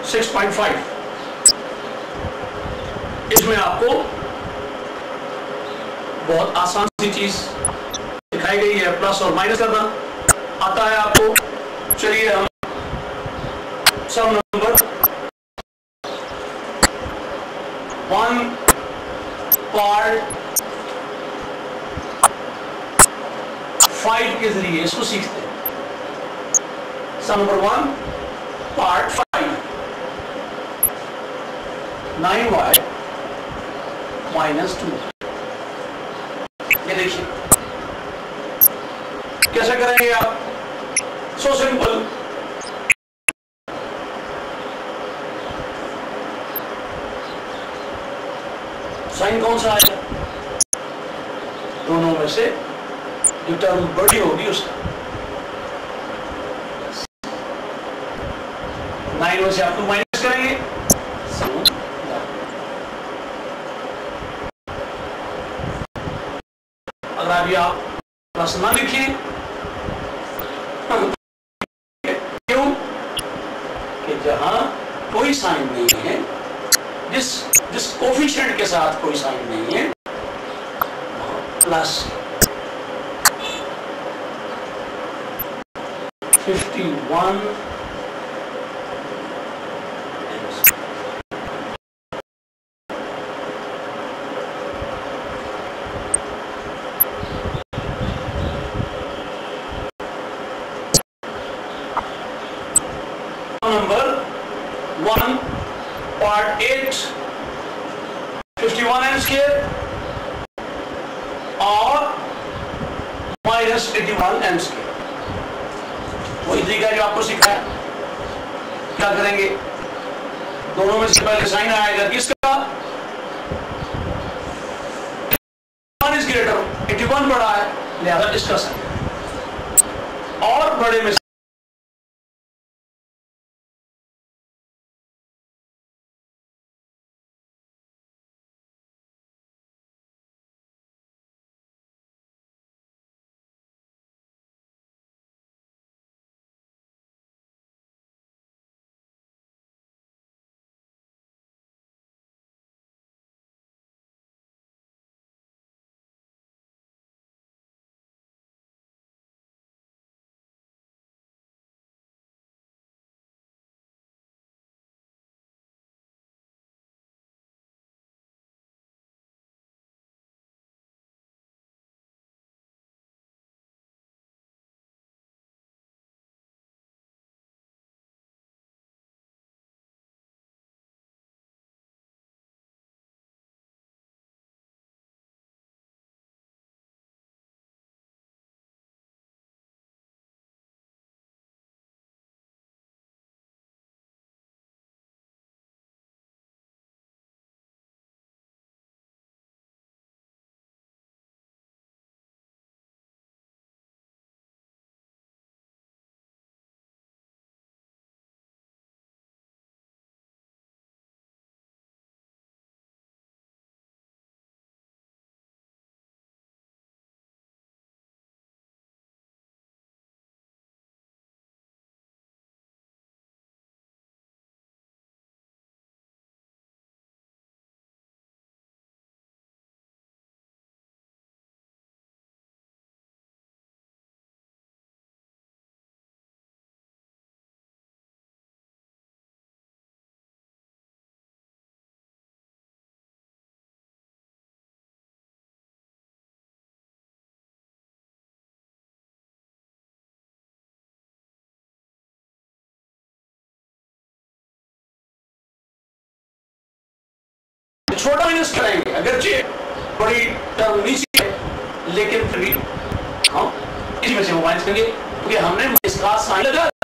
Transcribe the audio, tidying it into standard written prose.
6.5। इसमें आपको बहुत आसान सी चीज दिखाई गई है, प्लस और माइनस करना आता है आपको। चलिए हम सम नंबर 1 पार्ट 5 के जरिए इसको सीखते हैं। Sum number 1 part 5, 9y -2। ये देखिए कैसे करेंगे आप, सो सिंपल। साइन कौन सा है, दोनों में से जो टर्म बड़ी होगी उसका। 9 में से आप 2 माइनस करेंगे, अगर अभी आप प्लस ना लिखिए, क्यों कि जहां कोई साइन नहीं है, जिस कोफिशिएंट के साथ कोई साइन नहीं है, plus 51 number 1 part 8 51 n square और -81 n स्क्वायर। वही तरीका जो आपको सिखाया। क्या करेंगे, दोनों में से पहले साइन आएगा किसका, 1 इज ग्रेटर, 81 बड़ा है, लिहाजा इसका साइन, और बड़े में छोटा माइनस करेंगे, अगरचे बड़ी टर्म नीचे है, लेकिन फिर भी हम इसी में से माइनस करेंगे, क्योंकि हमने इसका साइन लगा